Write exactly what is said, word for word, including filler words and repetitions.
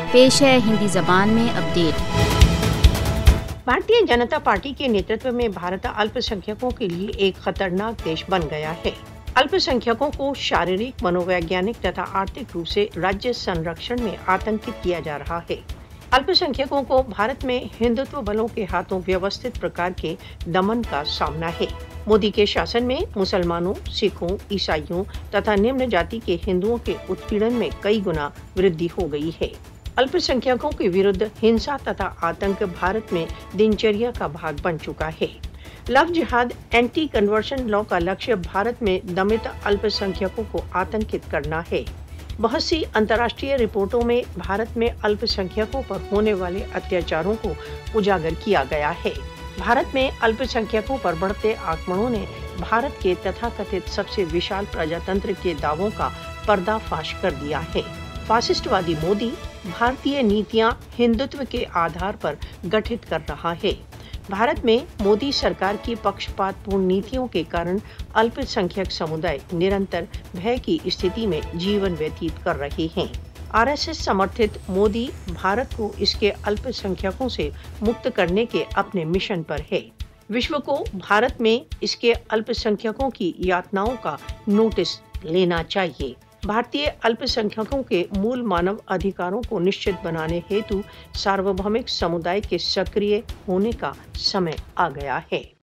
पेश है हिंदी जबान में अपडेट। भारतीय जनता पार्टी के नेतृत्व में भारत अल्पसंख्यकों के लिए एक खतरनाक देश बन गया है। अल्पसंख्यकों को शारीरिक, मनोवैज्ञानिक तथा आर्थिक रूप से राज्य संरक्षण में आतंकित किया जा रहा है। अल्पसंख्यकों को भारत में हिंदुत्व बलों के हाथों व्यवस्थित प्रकार के दमन का सामना है। मोदी के शासन में मुसलमानों, सिखों, ईसाइयों तथा निम्न जाति के हिंदुओं के उत्पीड़न में कई गुना वृद्धि हो गई है। अल्पसंख्यकों के विरुद्ध हिंसा तथा आतंक भारत में दिनचर्या का भाग बन चुका है। लव जिहाद एंटी कन्वर्शन लॉ का लक्ष्य भारत में दमित अल्पसंख्यकों को आतंकित करना है। बहुत सी अंतर्राष्ट्रीय रिपोर्टों में भारत में अल्पसंख्यकों पर होने वाले अत्याचारों को उजागर किया गया है। भारत में अल्पसंख्यकों पर बढ़ते आक्रमणों ने भारत के तथाकथित सबसे विशाल प्रजातंत्र के दावों का पर्दाफाश कर दिया है। फासिस्टवादी मोदी भारतीय नीतियां हिंदुत्व के आधार पर गठित कर रहा है। भारत में मोदी सरकार की पक्षपातपूर्ण नीतियों के कारण अल्पसंख्यक समुदाय निरंतर भय की स्थिति में जीवन व्यतीत कर रहे हैं। आरएसएस समर्थित मोदी भारत को इसके अल्पसंख्यकों से मुक्त करने के अपने मिशन पर है। विश्व को भारत में इसके अल्पसंख्यकों की यातनाओं का नोटिस लेना चाहिए। भारतीय अल्पसंख्यकों के मूल मानव अधिकारों को निश्चित बनाने हेतु सार्वभौमिक समुदाय के सक्रिय होने का समय आ गया है।